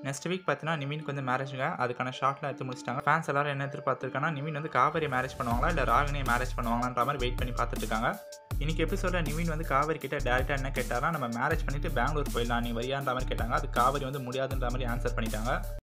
Next week பார்த்தீங்கன்னா நிவினுக்கு வந்து மேரேஜுங்க. அதுக்கான ஷார்ட்லாம் எடுத்து முடிச்சிட்டாங்க. ஃபேன்ஸ் எல்லாரும் என்ன எதிர்பார்த்துருக்காங்கன்னா, நிவின் வந்து காவேரி மேரேஜ் பண்ணுவாங்களா இல்லை ராகினியை மேரேஜ் பண்ணுவாங்களான்ற மாதிரி வெயிட் பண்ணி பார்த்துட்டு இருக்காங்க. இன்னைக்கு எபிசோட நிவின் வந்து காவேரி கிட்ட டேரக்டாக என்ன கேட்டாரா, நம்ம மேரேஜ் பண்ணிட்டு பெங்களூர் போயிடலாம், நீ வரியான்ற மாதிரி கேட்டாங்க. அது காவேரி வந்து முடியாதுன்ற மாதிரி ஆன்சர் பண்ணிட்டாங்க.